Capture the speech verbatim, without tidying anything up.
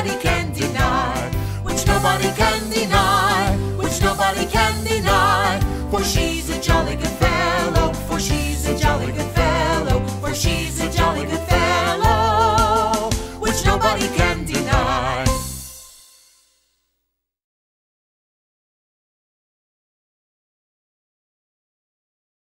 nobody can deny, which nobody can deny, which nobody can deny, for she's a jolly good